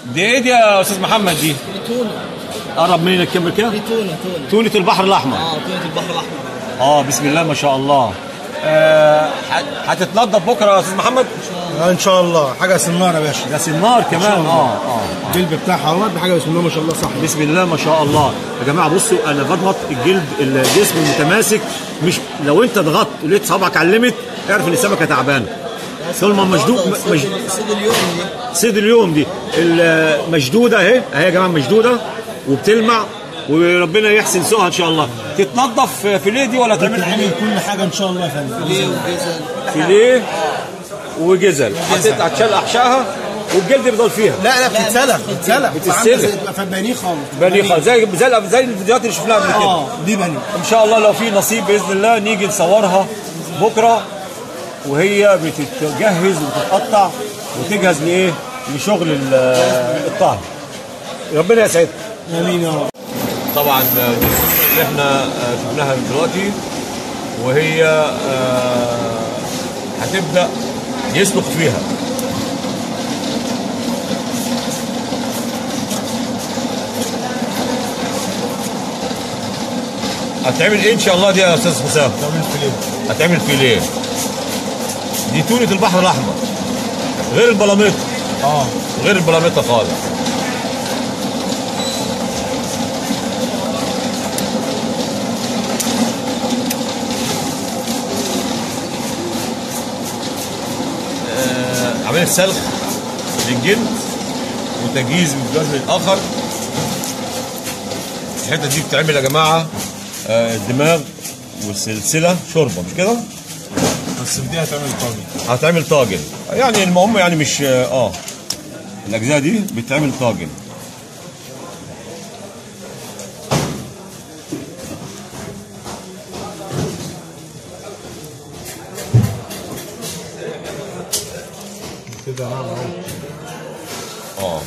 دي ايه دي يا استاذ محمد دي؟ تونه. قرب مننا الكاميرا كده. دي تونه. تونه البحر الاحمر. تونه البحر الاحمر. بسم الله ما شاء الله. هتتنضف بكره يا استاذ محمد؟ ان شاء الله. حاجه سناره يا باشا. ده سنار كمان. الجلد بتاعها اهوت بحاجه بسم الله ما شاء الله. صح. بسم الله ما شاء الله. يا جماعه بصوا انا بضغط الجلد الجسم المتماسك. مش لو انت ضغطت ولقيت صابعك علمت اعرف ان السمكه تعبانه. طول ما مشدود صيد اليوم دي. صيد اليوم دي مشدوده اهي يا جماعه مشدوده وبتلمع وربنا يحسن سوقها ان شاء الله. تتنضف فيليه دي ولا تعمل كل حاجه ان شاء الله يا فندم. فيليه وجزل. فيليه وجزل. هتشال احشائها والجلد بيفضل فيها. لا بتتسلق. بتتسلق. فبانيه خالص. بنيخه زي الفيديوهات اللي شفناها قبل كده. دي بني. ان شاء الله لو في نصيب باذن الله نيجي نصورها بكره وهي بتتجهز وتتقطع وتجهز لايه؟ لشغل الطهي. ربنا يسعدك. امين يا رب. طبعا دي الصورة اللي احنا شفناها دلوقتي وهي هتبدا يسلق فيها. هتعمل ايه ان شاء الله دي يا استاذ حسام؟ هتعمل فيليه. دي تونة البحر الاحمر غير البلاميط. غير البلاميطه خالص. عمليه سلخ للجلد وتجهيز من الوجه الاخر. الحته دي بتتعمل يا جماعه الدماغ والسلسله شوربه مش كده؟ بس دي هتعمل طاجن يعني المهم يعني مش الاجزاء دي بتتعمل طاجن. كده نعم اهو.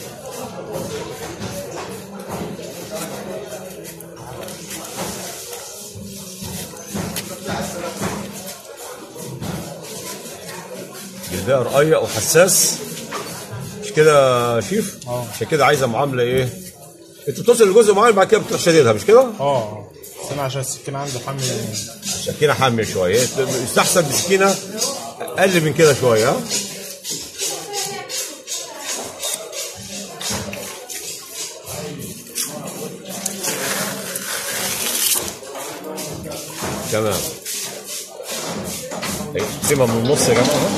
جلدها رقيق وحساس مش كده يا شيف؟ عشان كده عايزه معامله ايه؟ انت بتوصل لجزء معين بعد كده بتروح شديدها مش كده؟ بس انا عشان السكينه عندي حامي. السكينه حاميه شويه. يستحسن بسكينه اقل من كده شويه. تمام. سيبها من النص يا جماعه.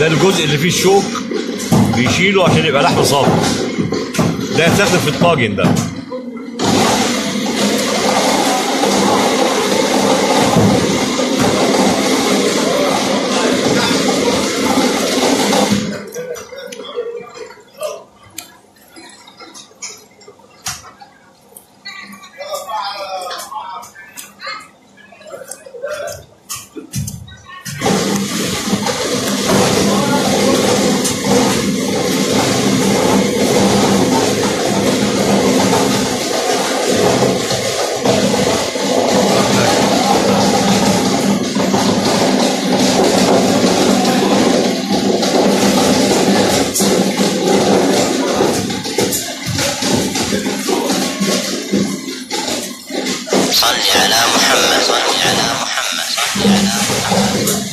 ده الجزء اللي فيه الشوك بيشيله عشان يبقى لحم صافي. ده يتاخد في الطاجن ده. صل على محمد صل على محمد صل على محمد.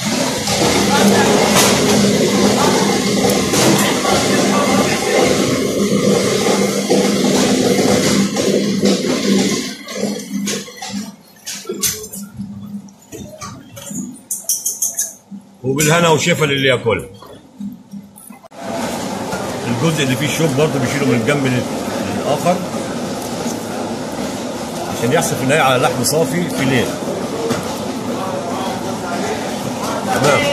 وبالهنا والشفا للي ياكل. الجزء اللي فيه الشوك برضه بيشيله من الجنب للاخر عشان يحصل في النهايه على لحم صافي فيليه. تمام.